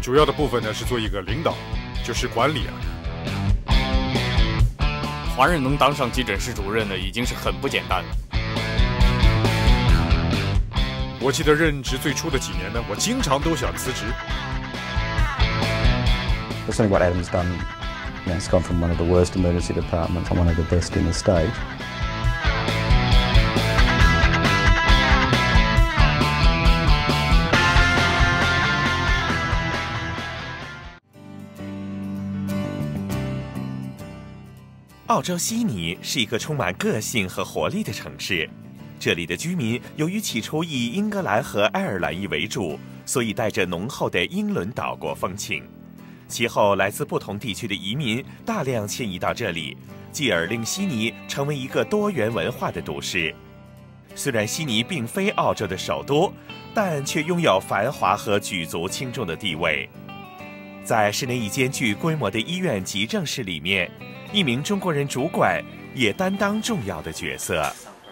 主要的部分呢是做一个领导，就是管理啊。 华人能当上急诊室主任呢，已经是很不简单了。 我记得任职最初的几年呢，我经常都想辞职。 That's certainly what Adam's done. You know, it's gone from one of the worst emergency departments to one of the best in the state. 澳洲悉尼是一个充满个性和活力的城市，这里的居民由于起初以英格兰和爱尔兰裔为主，所以带着浓厚的英伦岛国风情。其后来自不同地区的移民大量迁移到这里，继而令悉尼成为一个多元文化的都市。虽然悉尼并非澳洲的首都，但却拥有繁华和举足轻重的地位。在市内一间具规模的医院急症室里面，一名中国人主管也担当重要的角色。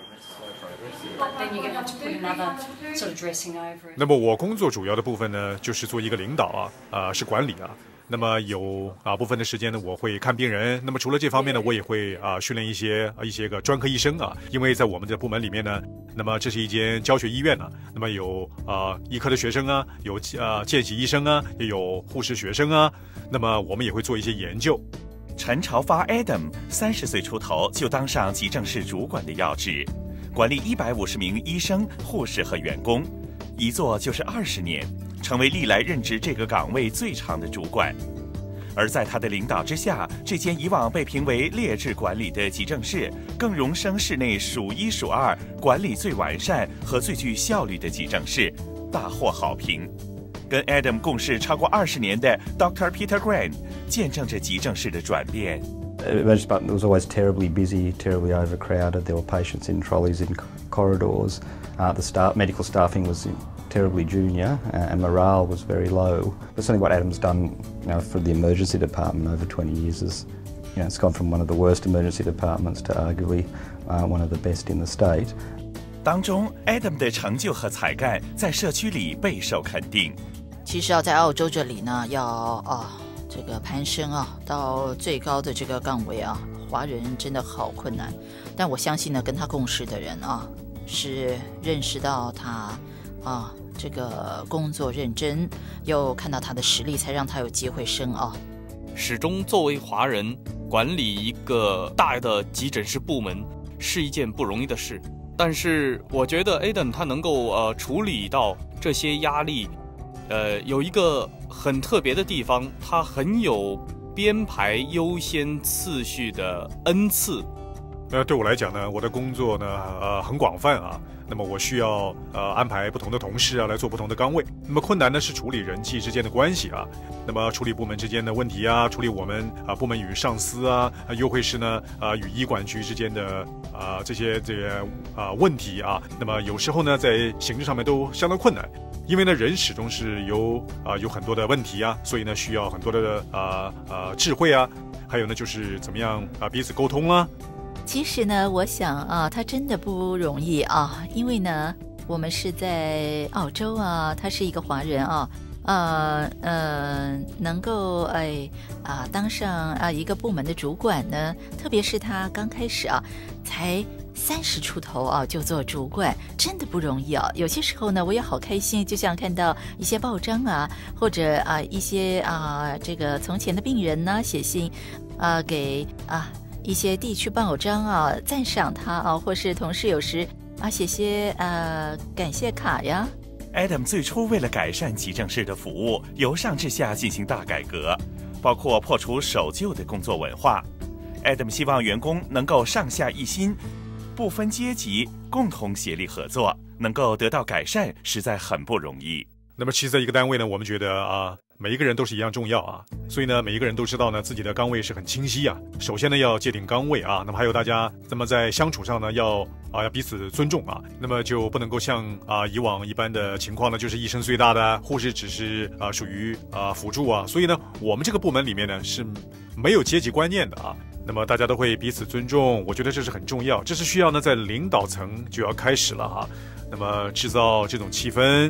那么我工作主要的部分呢，就是做一个领导啊，是管理啊。那么有部分的时间呢，我会看病人。那么除了这方面呢，我也会训练一些个专科医生啊。因为在我们的部门里面呢，那么这是一间教学医院啊。那么有医科的学生啊，有见习医生啊，也有护士学生啊。那么我们也会做一些研究。 陈朝发 Adam 30岁出头就当上急症室主管的要职，管理150名医生、护士和员工，一做就是20年，成为历来任职这个岗位最长的主管。而在他的领导之下，这间以往被评为劣质管理的急症室，更荣升市内数1数2、管理最完善和最具效率的急诊室，大获好评。跟 Adam 共事超过20年的 Dr. Peter Grant 见证着急诊室的转变。 Emergency department was always terribly busy, terribly overcrowded. There were patients in trolleys in corridors. The medical staffing was terribly junior, and morale was very low. But certainly what Adam's done, for the emergency department over 20 years is, it's gone from one of the worst emergency departments to arguably one of the best in the state. 当中 Adam 的成就和才干在社区里备受肯定。 其实在澳洲这里呢，要这个攀升到最高的这个岗位华人真的好困难。但我相信呢，跟他共事的人是认识到他这个工作认真，又看到他的实力，才让他有机会升始终作为华人管理一个大的急诊室部门是一件不容易的事。但是我觉得 Adam 他能够处理到这些压力，有一个很特别的地方，他很有编排优先次序的恩赐。 对我来讲呢，我的工作呢很广泛那么我需要安排不同的同事来做不同的岗位。那么困难呢是处理人际之间的关系那么处理部门之间的问题处理我们部门与上司又会是呢与医管局之间的这些问题那么有时候呢在行政上面都相当困难，因为呢人始终是有很多的问题所以呢需要很多的智慧还有呢就是怎么样彼此沟通其实呢，我想他真的不容易因为呢，我们是在澳洲他是一个华人能够当上一个部门的主管呢，特别是他刚开始才30出头就做主管，真的不容易有些时候呢，我也好开心，就像看到一些报章或者一些这个从前的病人呢写信给一些地区报章赞赏他或是同事有时写些感谢卡呀。 Adam 最初为了改善急诊室的服务，由上至下进行大改革，包括破除守旧的工作文化。Adam 希望员工能够上下一心，不分阶级，共同协力合作，能够得到改善，实在很不容易。 那么其实在一个单位呢，我们觉得每一个人都是一样重要所以呢每一个人都知道呢自己的岗位是很清晰首先呢要界定岗位那么还有大家那么在相处上呢要彼此尊重那么就不能够像以往一般的情况呢，就是一生最大的护士只是属于辅助所以呢我们这个部门里面呢是没有阶级观念的那么大家都会彼此尊重，我觉得这是很重要，这是需要呢在领导层就要开始了那么制造这种气氛。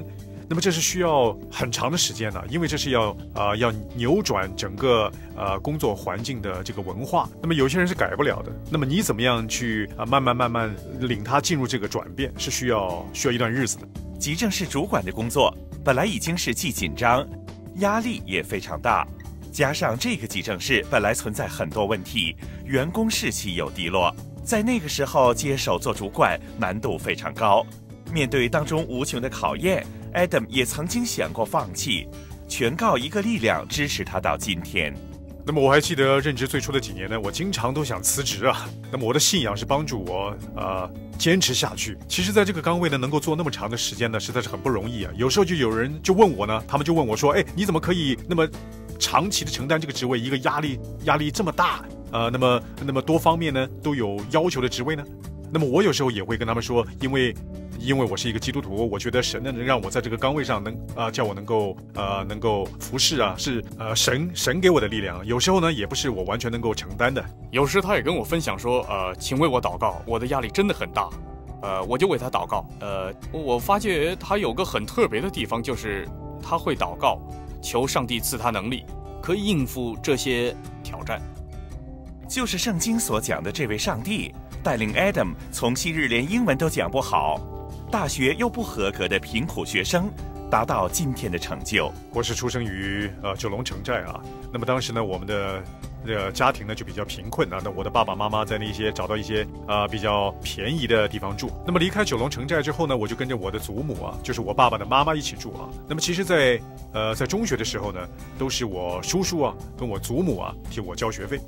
那么这是需要很长的时间的，因为这是要扭转整个工作环境的这个文化。那么有些人是改不了的。那么你怎么样去慢慢领他进入这个转变，是需要一段日子的。 急诊室主管的工作本来已经是既紧张，压力也非常大，加上这个急诊室本来存在很多问题，员工士气又低落，在那个时候接手做主管难度非常高。面对当中无穷的考验，Adam 也曾经想过放弃，全靠一个力量支持他到今天。 那么我还记得任职最初的几年呢，我经常都想辞职啊。那么我的信仰是帮助我坚持下去。其实在这个岗位呢，能够做那么长的时间呢，实在是很不容易啊。有时候就有人就问我呢，他们就问我说，你怎么可以那么长期的承担这个职位，一个压力这么大那么多方面呢都有要求的职位呢？那么我有时候也会跟他们说，因为我是一个基督徒，我觉得神能让我在这个岗位上叫我能够服侍啊，是神给我的力量。有时候呢，也不是我完全能够承担的。 有时他也跟我分享说，请为我祷告，我的压力真的很大。我就为他祷告。我发觉他有个很特别的地方，就是他会祷告，求上帝赐他能力，可以应付这些挑战。 就是圣经所讲的这位上帝，带领 Adam 从昔日连英文都讲不好，大学又不合格的贫苦学生，达到今天的成就。 我是出生于九龙城寨啊。那么当时呢，我们的家庭呢就比较贫困啊。那我的爸爸妈妈在找到一些比较便宜的地方住。那么离开九龙城寨之后呢，我就跟着我的祖母啊，就是我爸爸的妈妈一起住啊。那么其实在中学的时候呢，都是我叔叔啊跟我祖母啊替我交学费。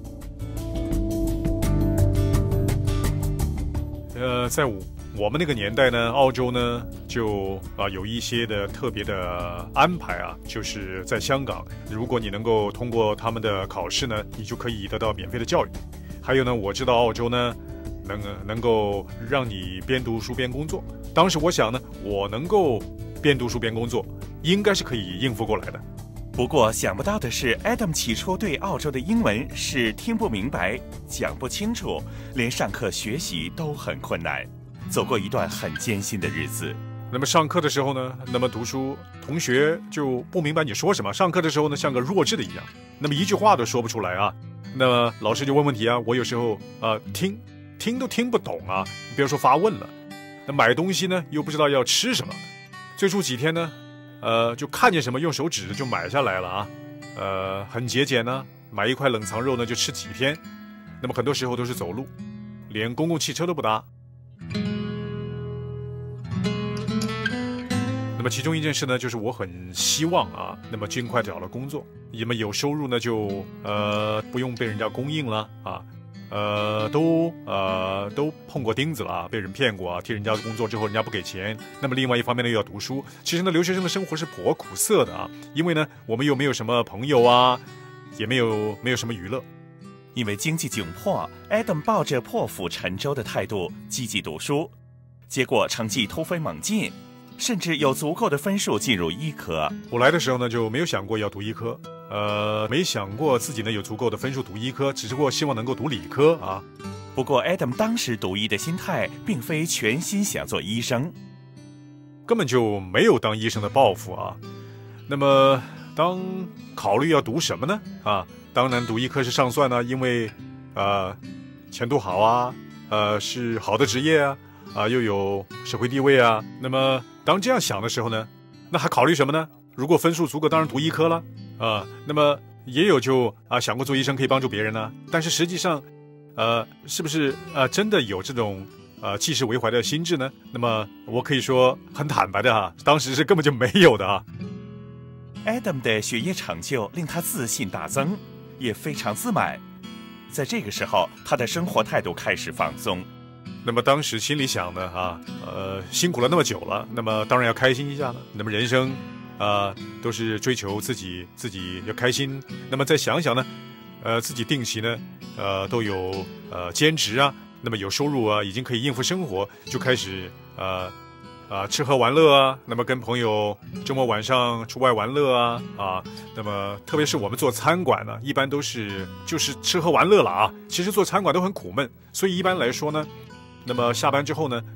在我们那个年代呢，澳洲呢就有一些的特别的安排啊，就是在香港，如果你能够通过他们的考试呢，你就可以得到免费的教育。还有呢，我知道澳洲呢能够让你边读书边工作。当时我想呢，我能够边读书边工作，应该是可以应付过来的。 不过想不到的是 ，Adam 起初对澳洲的英文是听不明白、讲不清楚，连上课学习都很困难，走过一段很艰辛的日子。 那么上课的时候呢，那么读书同学就不明白你说什么。上课的时候呢，像个弱智的一样，那么一句话都说不出来啊。那么老师就问问题啊，我有时候听都听不懂啊，别说发问了。那买东西呢，又不知道要吃什么。最初几天呢，就看见什么用手指就买下来了啊，很节俭呢，买一块冷藏肉呢就吃几天。那么很多时候都是走路，连公共汽车都不搭。那么其中一件事呢，就是我很希望啊，那么尽快找了工作，那么有收入呢，就不用被人家供应了啊，都碰过钉子了啊，被人骗过啊，替人家工作之后人家不给钱。那么另外一方面呢，又要读书。其实呢，留学生的生活是颇苦涩的啊，因为呢，我们又没有什么朋友啊，也没有什么娱乐。 因为经济窘迫 ，Adam 抱着破釜沉舟的态度积极读书，结果成绩突飞猛进。甚至有足够的分数进入医科。 我来的时候呢，就没有想过要读医科，没想过自己呢有足够的分数读医科，只是过希望能够读理科啊。 不过 Adam 当时读医的心态，并非全心想做医生， 根本就没有当医生的抱负啊。那么当考虑要读什么呢？啊，当然读医科是上算呢，因为前途好啊，是好的职业啊，又有社会地位啊。那么当这样想的时候呢，那还考虑什么呢？如果分数足够，当然读医科了啊。那么也有就想过做医生可以帮助别人呢，但是实际上是不是真的有这种济世为怀的心智呢？那么我可以说很坦白的当时是根本就没有的啊。 Adam 的学业成就令他自信大增，也非常自满。在这个时候，他的生活态度开始放松。 那么当时心里想呢辛苦了那么久了，那么当然要开心一下了。那么人生都是追求自己要开心。那么再想想呢，自己定期呢都有兼职啊，那么有收入啊，已经可以应付生活，就开始吃喝玩乐啊。那么跟朋友周末晚上出外玩乐啊。那么特别是我们做餐馆呢，一般都是就是吃喝玩乐了啊。其实做餐馆都很苦闷，所以一般来说呢，那么下班之后呢，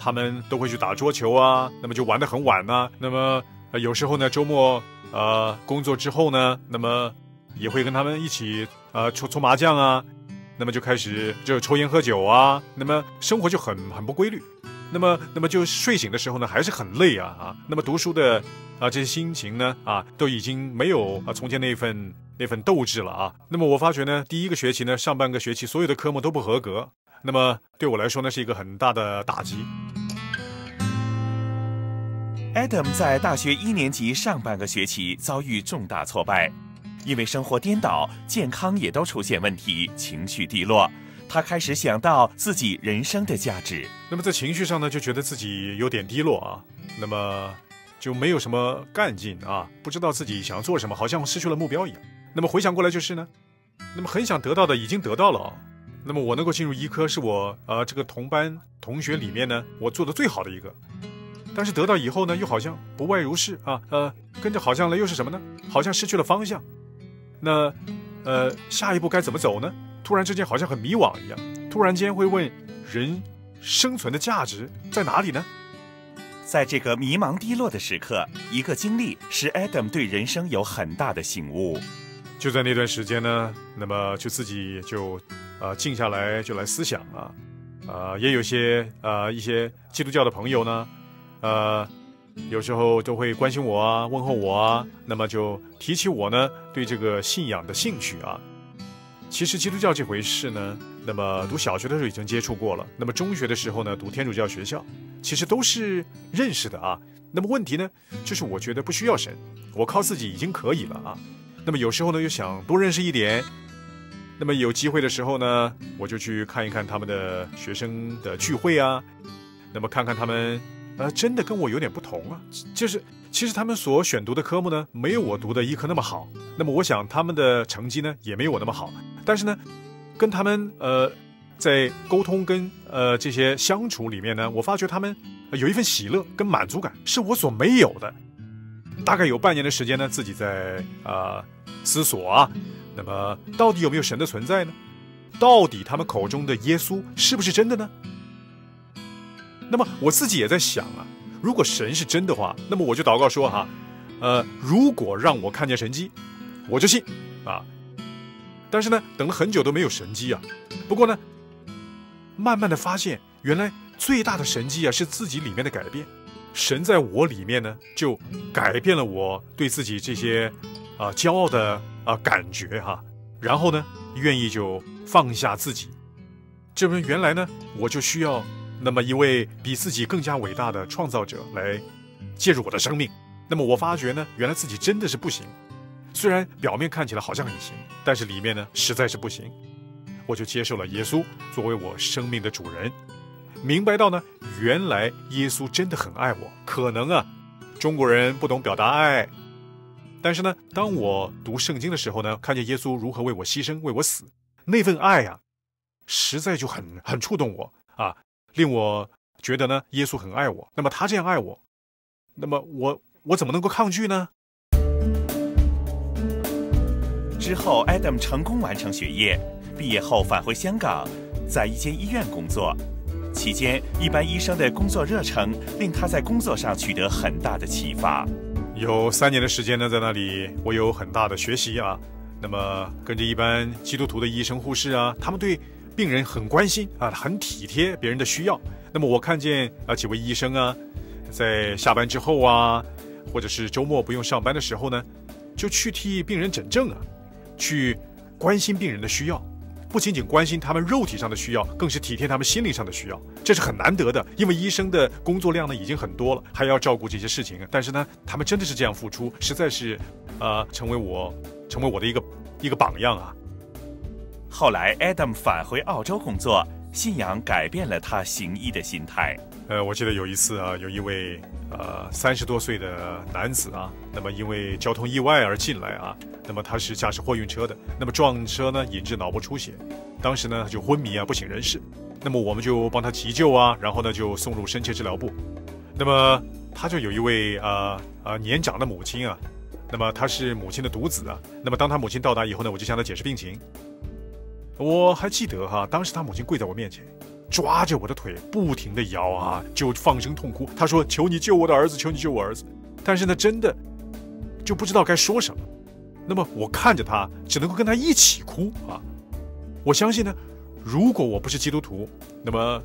他们都会去打桌球啊，那么就玩得很晚啊。那么有时候呢，周末工作之后呢，那么也会跟他们一起搓麻将啊，那么就开始就抽烟喝酒啊，那么生活就很不规律。那么就睡醒的时候呢，还是很累啊。那么读书的这些心情呢都已经没有从前那份斗志了啊。那么我发觉呢，第一个学期呢，上半个学期所有的科目都不合格，那么对我来说呢，是一个很大的打击。 Adam 在大学1年级上半个学期遭遇重大挫败，因为生活颠倒，健康也都出现问题，情绪低落。他开始想到自己人生的价值。 那么在情绪上呢，就觉得自己有点低落啊，那么就没有什么干劲啊，不知道自己想做什么，好像失去了目标一样。那么回想过来就是呢，那么很想得到的已经得到了啊。那么我能够进入医科，是我这个同班同学里面呢，我做的最好的一个。但是得到以后呢，又好像不外如是啊，跟着好像了又是什么呢？好像失去了方向。那下一步该怎么走呢？突然之间好像很迷惘一样，突然间会问人生存的价值在哪里呢？ 在这个迷茫低落的时刻，一个经历使 Adam 对人生有很大的醒悟。 就在那段时间呢，那么就自己就静下来就来思想也有一些基督教的朋友呢，有时候都会关心我啊，问候我啊，那么就提起我呢对这个信仰的兴趣啊。其实基督教这回事呢，那么读小学的时候已经接触过了，那么中学的时候呢读天主教学校，其实都是认识的啊。那么问题呢，就是我觉得不需要神，我靠自己已经可以了啊。那么有时候呢又想多认识一点，那么有机会的时候呢，我就去看一看他们的学生的聚会啊，那么看看他们真的跟我有点不同啊，就是其实他们所选读的科目呢，没有我读的医科那么好。那么我想他们的成绩呢，也没有我那么好。但是呢，跟他们在沟通跟这些相处里面呢，我发觉他们有一份喜乐跟满足感，是我所没有的。大概有半年的时间呢，自己在思索啊，那么到底有没有神的存在呢？到底他们口中的耶稣是不是真的呢？那么我自己也在想啊，如果神是真的话，那么我就祷告说如果让我看见神迹，我就信啊。但是呢，等了很久都没有神迹啊。不过呢，慢慢的发现，原来最大的神迹啊，是自己里面的改变。神在我里面呢，就改变了我对自己这些骄傲的感觉哈。然后呢，愿意就放下自己。这不原来呢，我就需要那么一位比自己更加伟大的创造者来介入我的生命。那么我发觉呢，原来自己真的是不行，虽然表面看起来好像很行，但是里面呢实在是不行。我就接受了耶稣作为我生命的主人，明白到呢，原来耶稣真的很爱我。可能中国人不懂表达爱，但是呢，当我读圣经的时候呢，看见耶稣如何为我牺牲，为我死，那份爱实在就很触动我令我觉得呢，耶稣很爱我。那么他这样爱我，那么我怎么能够抗拒呢？ 之后 Adam 成功完成学业，毕业后返回香港，在一间医院工作。期间，一般医生的工作热忱令他在工作上取得很大的启发。 有3年的时间呢，在那里我有很大的学习那么跟着一般基督徒的医生护士他们对病人很关心很体贴别人的需要。那么我看见几位医生在下班之后或者是周末不用上班的时候呢，就去替病人诊症去关心病人的需要，不仅仅关心他们肉体上的需要，更是体贴他们心灵上的需要。这是很难得的，因为医生的工作量呢已经很多了，还要照顾这些事情。但是呢，他们真的是这样付出，实在是成为我的一个榜样后来 Adam 返回澳洲工作，信仰改变了他行医的心态。 我记得有一次有一位30多岁的男子那么因为交通意外而进来那么他是驾驶货运车的，那么撞车呢引致脑部出血，当时呢他就昏迷不省人事。那么我们就帮他急救然后呢就送入深切治疗部。那么他就有一位年长的母亲那么他是母亲的独子那么当他母亲到达以后呢，我就向他解释病情。我还记得当时他母亲跪在我面前， 抓着我的腿不停地摇啊，就放声痛哭。他说：“求你救我的儿子，求你救我儿子。”但是呢，真的就不知道该说什么。那么我看着他，只能够跟他一起哭啊。我相信呢，如果我不是基督徒，那么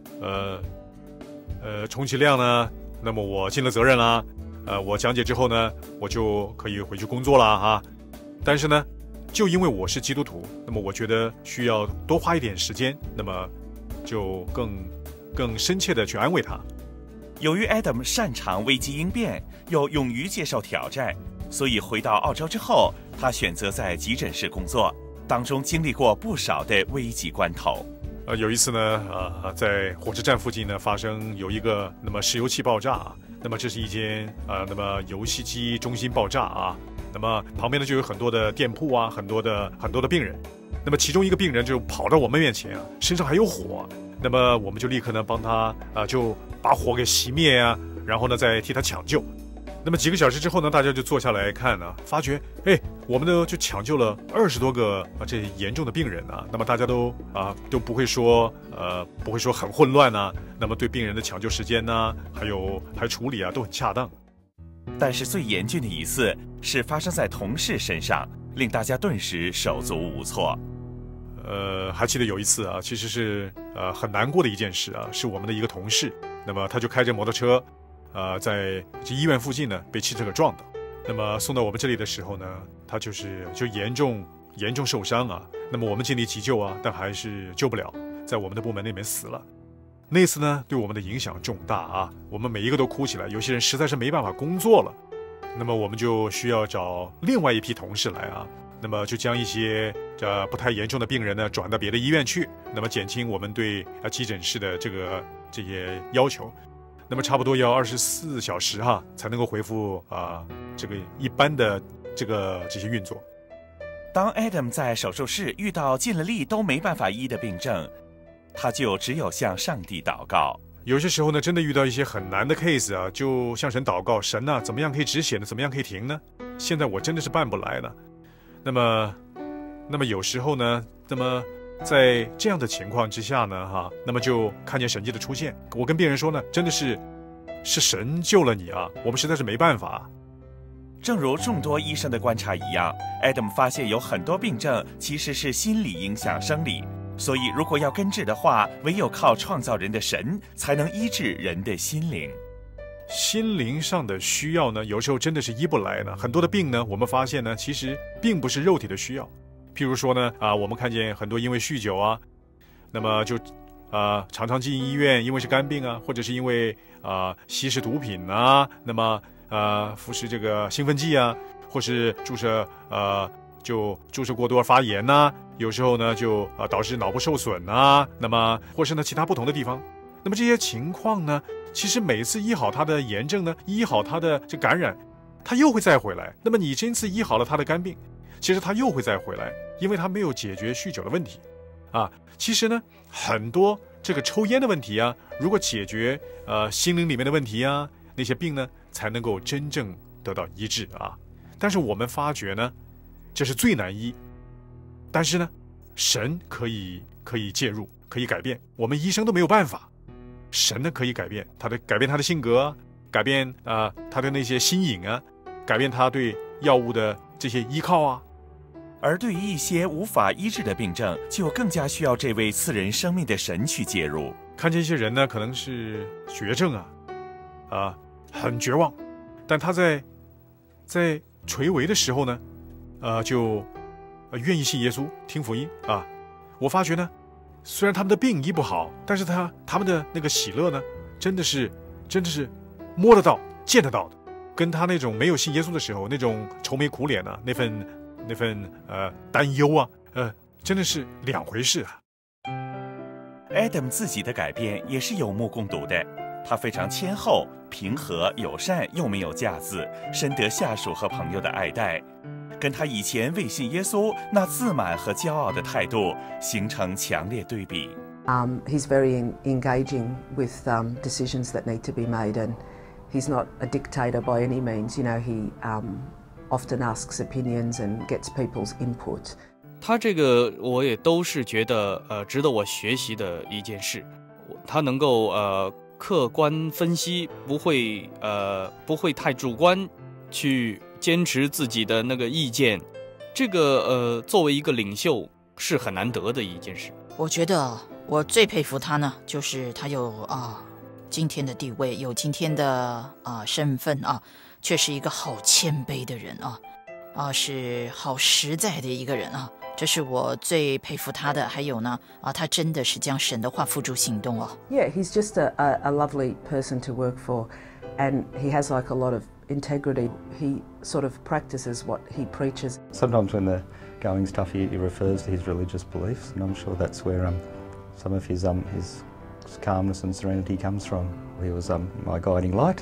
充其量呢，那么我尽了责任啦，我讲解之后呢，我就可以回去工作了啊。但是呢，就因为我是基督徒，那么我觉得需要多花一点时间，那么就更深切的去安慰他。 由于 Adam 擅长危机应变，又勇于接受挑战，所以回到澳洲之后，他选择在急诊室工作，当中经历过不少的危急关头。 有一次呢，在火车站附近呢发生有一个那么石油气爆炸啊，那么这是一间那么游戏机中心爆炸啊，那么旁边呢就有很多的店铺啊，很多的病人，那么其中一个病人就跑到我们面前啊，身上还有火，那么我们就立刻呢帮他就把火给熄灭啊，然后呢再替他抢救。那么几个小时之后呢，大家就坐下来看呢，发觉我们呢就抢救了20多个这严重的病人啊，那么大家都不会说很混乱啊，那么对病人的抢救时间呢，还处理啊都很恰当。 但是最严峻的一次是发生在同事身上，令大家顿时手足无措。 还记得有一次啊，其实是很难过的一件事啊，是我们的一个同事，那么他就开着摩托车在这医院附近呢被汽车给撞到，那么送到我们这里的时候呢，他就严重受伤啊，那么我们尽力急救啊，但还是救不了，在我们的部门那边死了。那次呢对我们的影响重大啊，我们每一个都哭起来，有些人实在是没办法工作了，那么我们就需要找另外一批同事来啊，那么就将一些不太严重的病人呢转到别的医院去，那么减轻我们对急诊室的这些要求。那么差不多要24小时才能够恢复这个一般的这些运作。 当 Adam 在手术室遇到尽了力都没办法医的病症，他就只有向上帝祷告。 有些时候呢，真的遇到一些很难的 case 啊，就向神祷告，神怎么样可以止血呢？怎么样可以停呢？现在我真的是办不来了。那么有时候呢，那么在这样的情况之下呢，那么就看见神迹的出现。我跟病人说呢，真的是神救了你啊，我们实在是没办法。 正如众多医生的观察一样 ，Adam 发现有很多病症其实是心理影响生理，所以如果要根治的话，唯有靠创造人的神才能医治人的心灵。 心灵上的需要呢，有时候真的是医不来的。很多的病呢，我们发现呢，其实并不是肉体的需要。譬如说呢，我们看见很多因为酗酒啊，那么就常常进医院，因为是肝病啊，或者是因为吸食毒品啊，那么服食这个兴奋剂啊，或是注射过多发炎呐，有时候呢就导致脑部受损啊，那么或是呢其他不同的地方。那么这些情况呢，其实每次医好他的炎症呢，医好他的这感染，他又会再回来。那么你这次医好了他的肝病，其实他又会再回来，因为他没有解决酗酒的问题其实呢，很多这个抽烟的问题啊，如果解决心灵里面的问题啊，那些病呢才能够真正得到医治啊。但是我们发觉呢，这是最难医，但是呢，神可以介入，可以改变，我们医生都没有办法。神呢可以改变他的性格，改变他的那些心瘾啊，改变他对药物的这些依靠啊。 而对于一些无法医治的病症，就更加需要这位赐人生命的神去介入。 看见一些人呢，可能是绝症很绝望，但他在垂危的时候呢，就愿意信耶稣，听福音啊。我发觉呢，虽然他们的病医不好，但是他们的那个喜乐呢，真的是摸得到、见得到的，跟他那种没有信耶稣的时候那种愁眉苦脸那份担忧啊，真的是两回事啊。 Adam 自己的改变也是有目共睹的，他非常谦厚、平和、友善，又没有架子，深得下属和朋友的爱戴，跟他以前未信耶稣那自满和骄傲的态度形成强烈对比。 He's very engaging with decisions that need to be made, and he's not a dictator by any means. You know, he often asks opinions and gets people's input. 他这个我也都是觉得值得我学习的一件事。他能够客观分析，不会太主观去坚持自己的那个意见，这个作为一个领袖是很难得的一件事。 我觉得我最佩服他呢，就是他有今天的地位，有今天的身份却是一个好谦卑的人是好实在的一个人这是我最佩服他的。还有呢他真的是将神的话付诸行动 Yeah, he's just a lovely person to work for, and he has like a lot of integrity. He sort of practices what he preaches. Sometimes when the going's tough, he refers to his religious beliefs, and I'm sure that's where some of his calmness and serenity comes from. He was my guiding light.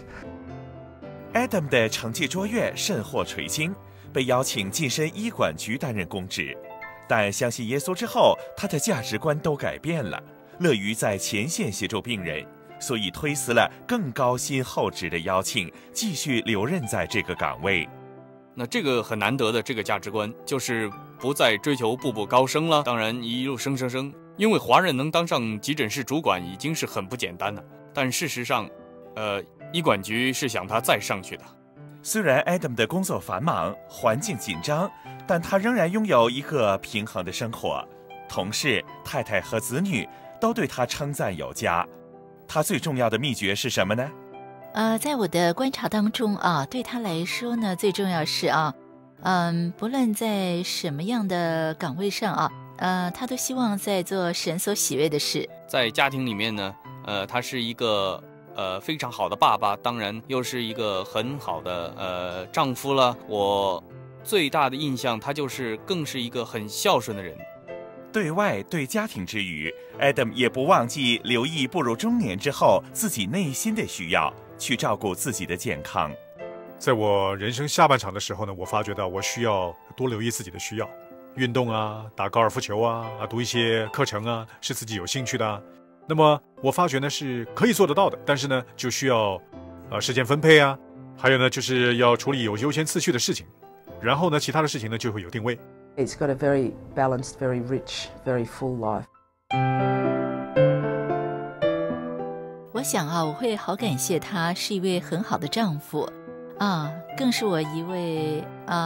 Adam 的成绩卓越，甚获垂青，被邀请晋升医管局担任公职。但相信耶稣之后，他的价值观都改变了，乐于在前线协助病人，所以推辞了更高薪厚职的邀请，继续留任在这个岗位。 那这个很难得的这个价值观，就是不再追求步步高升了，当然一路升，因为华人能当上急诊室主管已经是很不简单了。但事实上，医管局是想他再上去的。 虽然 Adam 的工作繁忙，环境紧张，但他仍然拥有一个平衡的生活，同事、太太和子女都对他称赞有加。他最重要的秘诀是什么呢？ 在我的观察当中对他来说呢，最重要是不论在什么样的岗位上他都希望在做神所喜悦的事。 在家庭里面呢，他是一个非常好的爸爸，当然又是一个很好的丈夫了。我最大的印象，他更是一个很孝顺的人。 对外对家庭之余， Adam 也不忘记留意步入中年之后自己内心的需要，去照顾自己的健康。 在我人生下半场的时候呢，我发觉到我需要多留意自己的需要，运动打高尔夫球读一些课程是自己有兴趣的那么我发觉呢是可以做得到的，但是呢就需要时间分配还有呢就是要处理有优先次序的事情，然后呢其他的事情呢就会有定位。 It's got a very balanced, very rich, very full life. 我想我会好感谢他是一位很好的丈夫更是我一位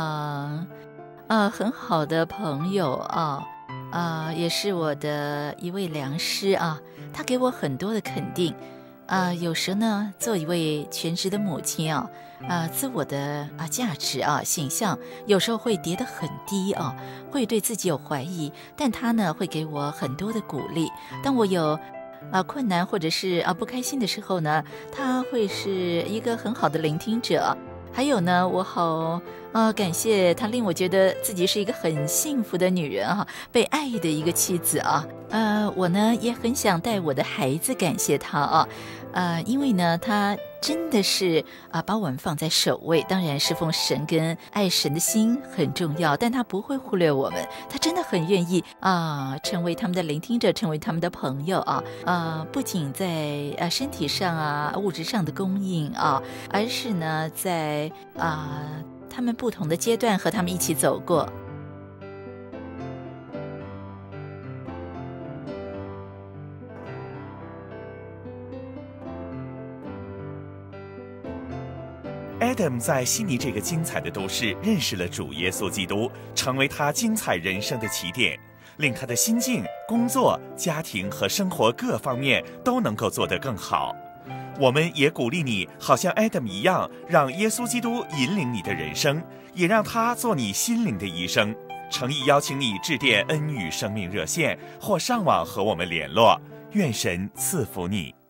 很好的朋友也是我的一位良师他给我很多的肯定有时呢做一位全职的母亲自我的价值形象有时候会跌得很低会对自己有怀疑，但他呢会给我很多的鼓励。当我有困难或者是不开心的时候呢，他会是一个很好的聆听者。还有呢，我好感谢他，令我觉得自己是一个很幸福的女人被爱的一个妻子我呢也很想带我的孩子感谢他因为呢他真的是把我们放在首位。当然侍奉神跟爱神的心很重要，但他不会忽略我们，他真的很愿意成为他们的聆听者，成为他们的朋友不仅在身体上物质上的供应而是呢在他们不同的阶段和他们一起走过。 Adam 在悉尼这个精彩的都市认识了主耶稣基督，成为他精彩人生的起点，令他的心境、工作、家庭和生活各方面都能够做得更好。我们也鼓励你，好像 Adam 一样，让耶稣基督引领你的人生，也让他做你心灵的医生。诚意邀请你致电恩语生命热线，或上网和我们联络。愿神赐福你。